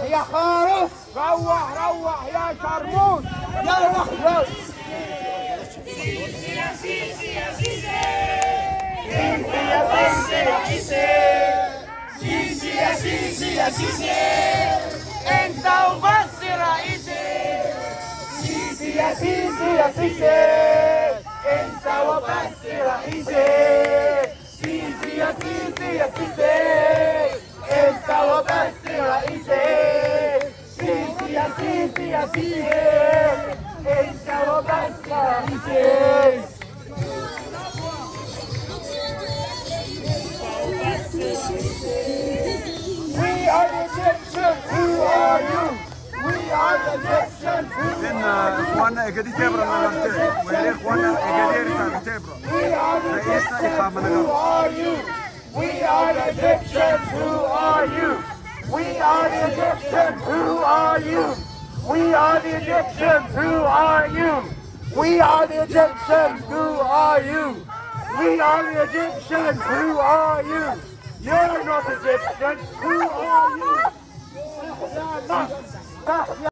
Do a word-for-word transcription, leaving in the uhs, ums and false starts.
يا خارف. روح روح يا شرموش. يلا يلا. سيسي يا سيسي يا سيسي. سيسي يا سيسي يا سيسي. سيسي يا سيسي يا سيسي. انت وبس رئيسي. سيسي يا سيسي يا سيسي. انت وبس رئيسي. سيسي يا سيسي يا سيسي. انت وبس رئيسي. سيسي يا سيسي يا سيسي. انت وبس رئيسي. We are the Egyptians. Who are you? We are the Egyptians. Who إن are you? إخواننا إيجادي تبرا نغمتين ويلي إخواننا إيجادي رتاق تبرا We are the رئيسنا Egyptians. إخامة Who نغم are you? We are the Egyptians. Who are you? We are the Egyptians. Who are you? We are the Egyptians. Who are you? We are the Egyptians. Who are you? We are the Egyptians. Who are you? You're not Egyptian. Who are you?